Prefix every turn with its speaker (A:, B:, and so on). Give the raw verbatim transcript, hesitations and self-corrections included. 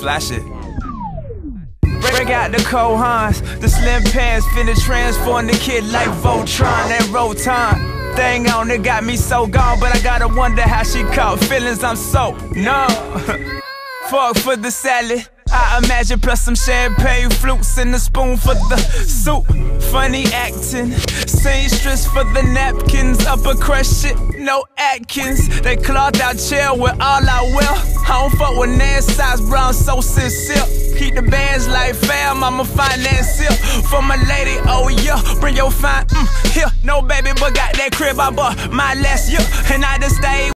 A: fly shit. Break out the Kohans, the slim pants finna transform the kid like Voltron. That Roton thing on it got me so gone, but I gotta wonder how she caught feelings. I'm so numb. Fork for the salad, I imagine, plus some champagne flutes and a spoon for the soup. Funny acting, seamstress for the napkins, upper crust shit, no Atkins. They cloth out chair with all I wear. I don't fuck with Nan size brown, so sincere. Keep the bands like fam, I'ma finance it for my lady, oh yeah. Bring your fine, mm, here, no baby, but got that crib I bought my last year, and I just stayed